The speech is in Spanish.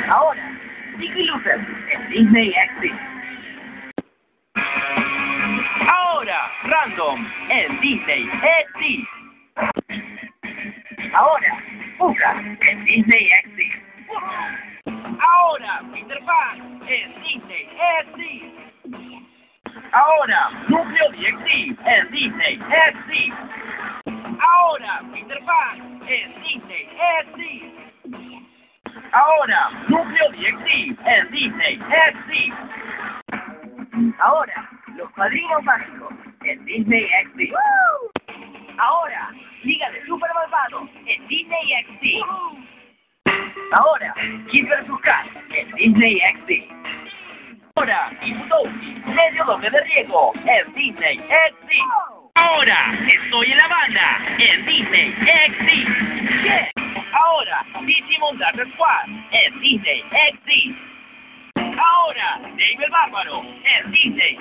Ahora, Mickey Luther en Disney XD. Ahora, Random en Disney XD. Ahora, Pucca en Disney XD. Ahora, Peter Pan en Disney XD. Ahora, Núcleo DXD en Disney XD. Ahora, Peter Pan en Disney XD. Ahora, Núcleo DXD en Disney XD. Ahora, Los Padrinos Mágicos en Disney XD. Ahora, Liga de Super Malvados en Disney XD. Ahora, Kid vs. Kat en Disney XD. Ahora, Itutouki, medio doble de riesgo en Disney XD. Ahora, Estoy en la Banda en Disney XD. Ahora, Digimon Dark Squad en Disney XD. Ahora, Dave el Bárbaro en Disney